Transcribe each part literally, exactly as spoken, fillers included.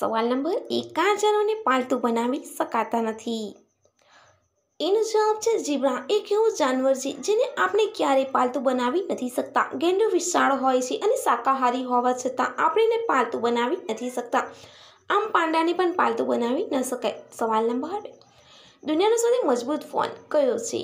સવાલ નંબર એક, કયા જાનવરને પાલતુ બનાવી શકાતા નથી? એનો જવાબ છે ઝીબ્રા. એક એવું જાનવર છે જેને આપણે ક્યારેય પાલતુ બનાવી નથી શકતા. ગેંડો વિશાળ હોય છે અને શાકાહારી હોવા છતાં આપણે એને પાલતુ બનાવી નથી શકતા. આમ પાંડાને પણ પાલતુ બનાવી ન શકાય. સવાલ નંબર બે, દુનિયાનો સૌથી મજબૂત ફોન કયો છે?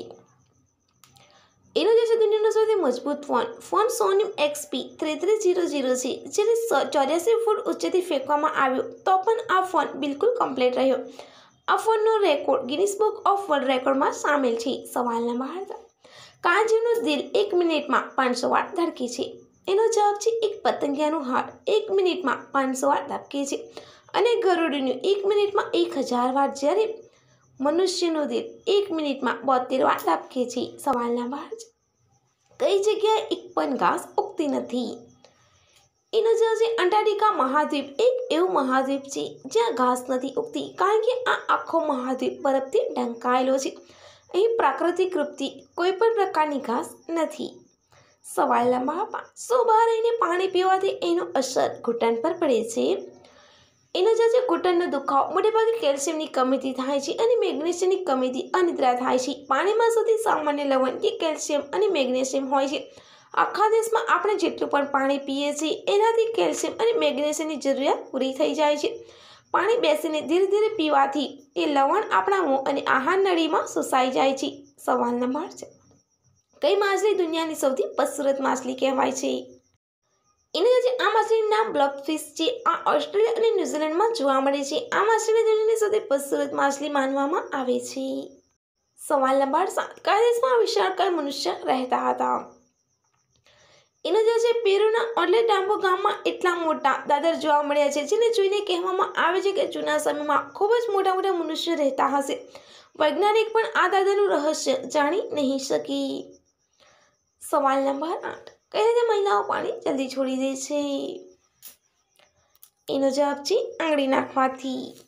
એનો જે છે દુનિયાનો સૌથી મજબૂત phone phone Sony XP three three zero zero છે. જ્યારે ચોર્યાસી ફૂટ ઊંચેથી ફેંકવામાં આવ્યો તો પણ આ ફોન બિલકુલ કમ્પ્લીટ રહ્યો. આ ફોનનો record Guinness book of world રેકોર્ડમાં સામેલ છે. સવાલ નંબર ત્રણ, કયા જીવનું દિલ એક મિનિટમાં પાંચસો વાર ધડકે છે? એનો જવાબ છે એક પતંગિયાનું હાર્ટ એક મિનિટમાં પાંચસો વાર ધબકે છે અને ગરુડનું એક મિનિટમાં એક હજાર વાર, જ્યારે મનુષ્યનું દિલ એક મિનિટમાં બોતેર વાર ધબકે છે. સવાલ નંબર ચાર, કઈ જગ્યાએ એક પણ ઘાસ ઉગતી નથી? એનો જવાબ છે અંટાર્કટિકા મહાદ્વીપ. એક એવું મહાદ્વીપ છે જ્યાં ઘાસ નથી ઉગતી કારણ કે આ આખો મહાદ્વીપ બરફથી ઢંકાયેલો છે. અહીં પ્રાકૃતિક રૂપથી કોઈ પણ પ્રકારની ઘાસ નથી. સવાલ નંબર પાંચ, શું બહાર રહીને પાણી પીવાથી એનો અસર ઘૂંટણ પર પડે છે? એનો જવાબ છે ઘૂંટણનો દુખાવો મોટેભાગે કેલ્શિયમની કમીથી થાય છે અને મેગ્નેશિયમની કમીથી અનિદ્રા થાય છે. પાણીમાં સૌથી સામાન્ય લવણ કે કેલ્શિયમ અને મેગ્નેશિયમ હોય છે. આખા દેશમાં આપણે જેટલું પણ પાણી પીએ છીએ એનાથી કેલ્શિયમ અને મેગ્નેશિયમની જરૂરિયાત પૂરી થઈ જાય છે. પાણી બેસીને ધીરે ધીરે પીવાથી એ લવણ આપણા મોં અને આહાર નળીમાં શોષાઈ જાય છે. સવાલ નંબર છ, કઈ માછલી દુનિયાની સૌથી બદસૂરત માછલી કહેવાય છે? એને જે આ માછલીનું નામ બ્લબફિશ છે. આ ઓસ્ટ્રેલિયા અને ન્યૂઝીલેન્ડમાં જોવા મળે છે. આ માછલીને દુનિયાની સૌથી બદસૂરત માછલી માનવામાં આવે છે. સવાલ નંબર સાત, કયા દેશમાં વિશાળકાય મનુષ્ય રહેતા હતા? એનો જે છે પેરુના ઓર્લેટામ્બો ગામમાં એટલા મોટા દાદર જોવા મળ્યા છે જેને જોઈને કહેવામાં આવે છે કે જૂના સમયમાં ખૂબ જ મોટા મોટા મનુષ્યો રહેતા હશે. વૈજ્ઞાનિક પણ આ દાદરનું રહસ્ય જાણી નહીં શકી. સવાલ નંબર આઠ, કઈ રીતે મહિલાઓ પાણી જલ્દી છોડી દે છે? એનો જવાબ છે આંગળી નાખવાથી.